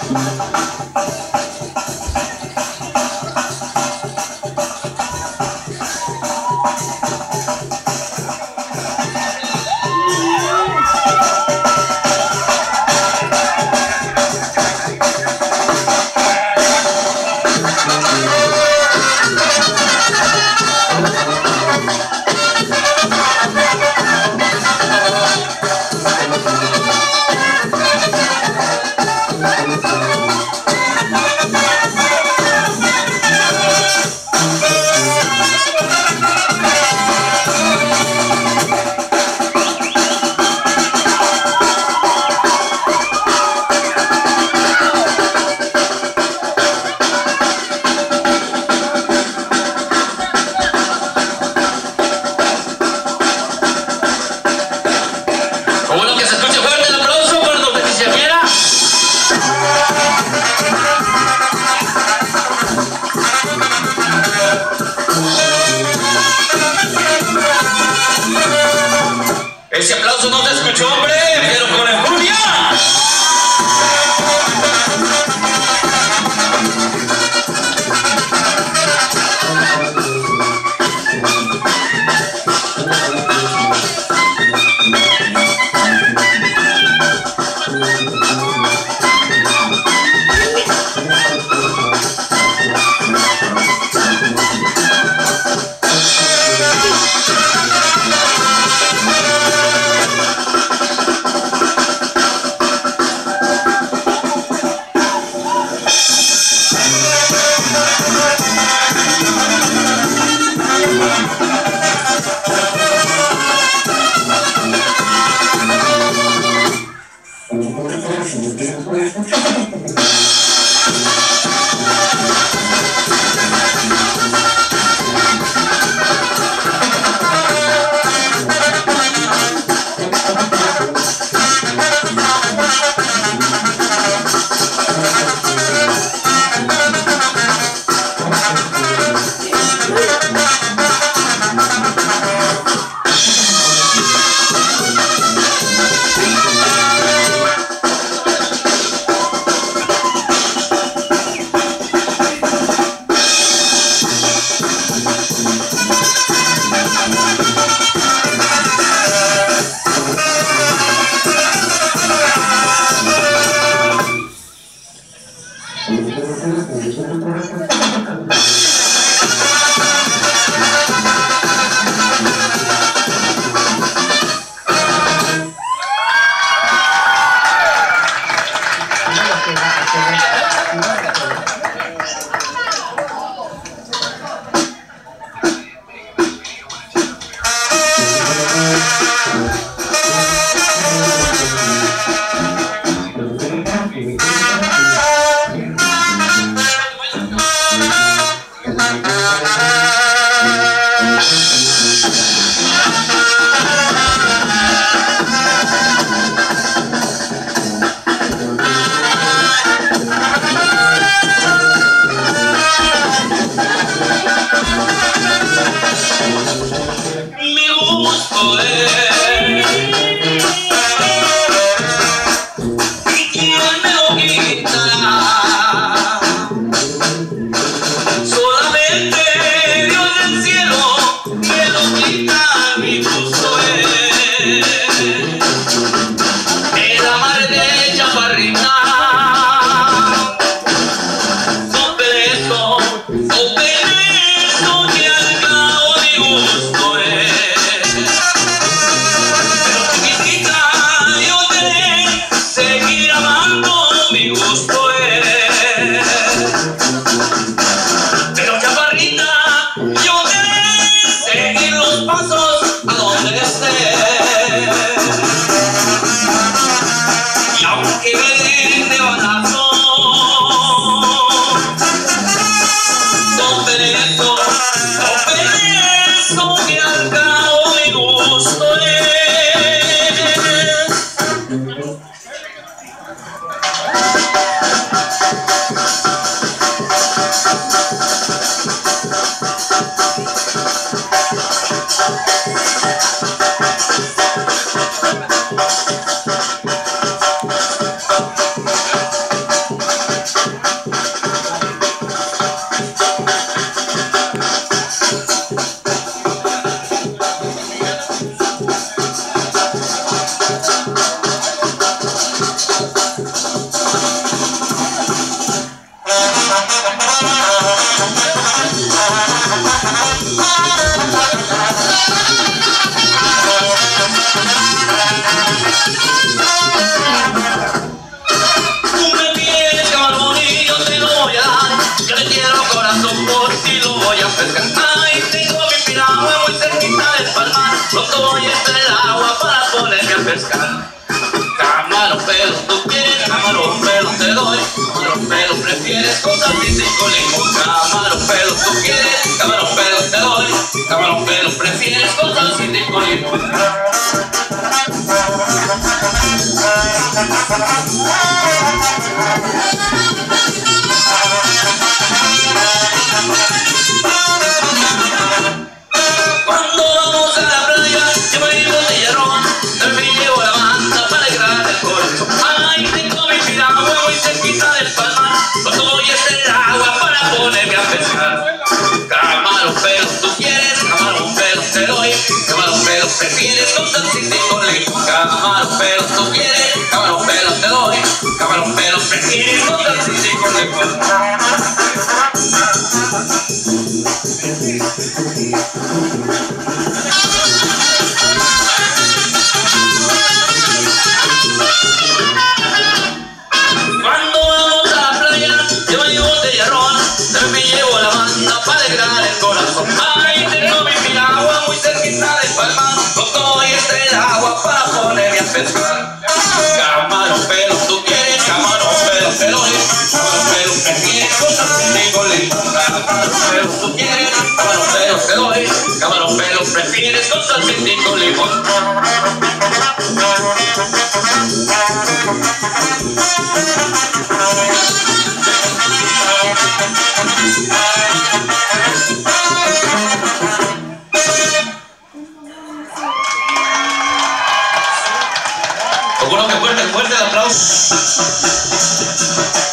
Ese aplauso no se escuchó, hombre, pero con enjundia. pescar. Ay, tengo mi piragua muy cerquita del palmar. Pronto voy a estar el agua para ponerme a pescar. Camarón pelo, tú quieres, camarón pelo te doy. Camarón pelo prefieres con salsita y con limón. Camarón pelo tú quieres, camarón pelo te doy. Camarón pelo prefieres con salsita y con limón. Cuando vamos a la playa, llevo mi botella de ron, también llevo la banda para alegrar el corazón. Ay, tengo mi piragua muy cerquita del palmar, cuando voy a hacer agua para ponerme a pescar. Camarón pelo tú quieres, camarón pelo te doy. Camarón pelo prefieres con salsita y con limón. Camarón pelo tú quieres, camarón pelo te doy. Camarón pelo prefieres con salsita y con limón. Cuando vamos a la playa, llevo mi botella de ron, también llevo la banda para alegrar el corazón. Ay, tengo mi piragua muy cerquita del palmar, pronto voy a estar el agua para ponerme a pescar. Camarón pelo tú quieres, camarón pelo te doy. Camarón pelo prefieres con salsita y con limón. Camarón pelo tú quieres, camarón pelo te doy. Camarón pelo prefieres con salsita y con limón. Seguro que fuerte el aplauso.